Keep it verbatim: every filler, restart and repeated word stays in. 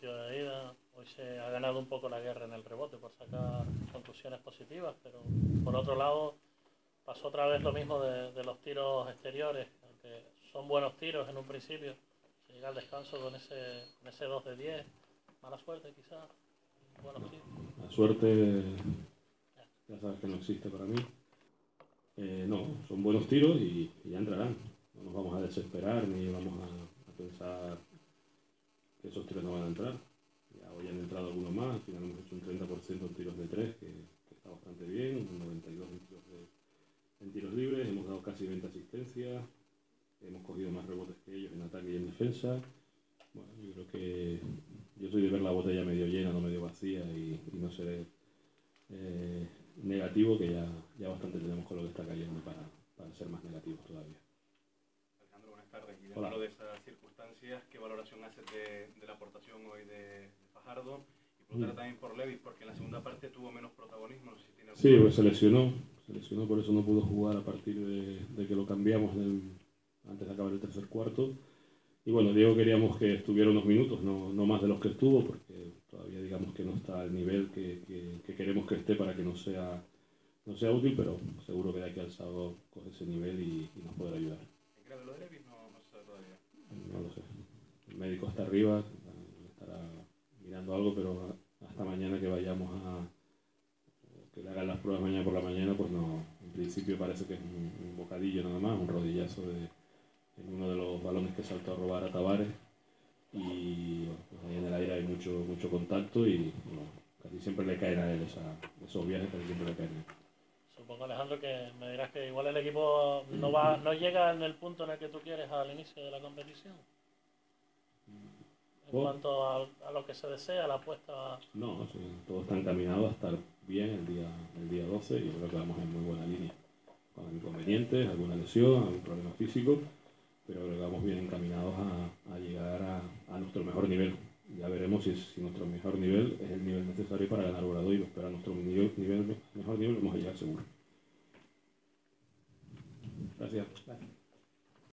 partido de ida. Hoy se ha ganado un poco la guerra en el rebote por sacar conclusiones positivas, pero por otro lado pasó otra vez lo mismo de, de los tiros exteriores, aunque son buenos tiros en un principio. Se llega al descanso con ese, con ese dos de diez, mala suerte quizás, buenos tiros. La suerte ya sabes que no existe para mí. Eh, no, son buenos tiros y, y ya entrarán. No nos vamos a desesperar ni vamos a, a pensar que esos tiros no van a entrar. Ya hoy han entrado algunos más, al final hemos hecho un treinta por ciento en tiros de tres, que, que está bastante bien, un noventa y dos por ciento en tiros, de, en tiros libres, hemos dado casi veinte asistencias, hemos cogido más rebotes que ellos en ataque y en defensa. Bueno, yo creo que yo soy de ver la botella medio llena, no medio vacía, y, y no seré eh, negativo, que ya, ya bastante tenemos con lo que está cayendo para, para ser más negativos todavía. Alejandro, buenas tardes. Y dentro de esas circunstancias, ¿qué valoración haces de, de la aportación hoy de, de Fajardo? Y preguntar mm. también por Levis, porque en la segunda parte tuvo menos protagonismo. No sé si tiene sí, pues se lesionó, se lesionó, por eso no pudo jugar a partir de, de que lo cambiamos en el, antes de acabar el tercer cuarto. Y bueno, Diego queríamos que estuviera unos minutos, no, no más de los que estuvo, porque todavía digamos que no está al nivel que, que, que queremos que esté para que no sea, no sea útil, pero seguro que de aquí al sábado coge ese nivel y, y nos podrá ayudar. ¿Es grave lo de Levis? No, no se sabe todavía. No lo sé. El médico está arriba, estará mirando algo, pero hasta mañana que vayamos a que le hagan las pruebas mañana por la mañana, pues no, en principio parece que es un, un bocadillo nada más, un rodillazo de en uno de los balones que saltó a robar a Tavares, y bueno, pues ahí en el aire hay mucho, mucho contacto y bueno, casi siempre le caen a él esa, esos viajes, casi siempre le caen a él. Supongo, Alejandro, que me dirás que igual el equipo no va, no llega en el punto en el que tú quieres al inicio de la competición. En oh. cuanto a, a lo que se desea, la apuesta... No, sí, todo está encaminado a estar bien el día, el día doce, y yo creo que vamos en muy buena línea. Con inconvenientes, alguna lesión, algún problema físico, pero creo que vamos bien encaminados a, a llegar a, a nuestro mejor nivel. Ya veremos si, si nuestro mejor nivel es el nivel necesario para ganar Obradoiro.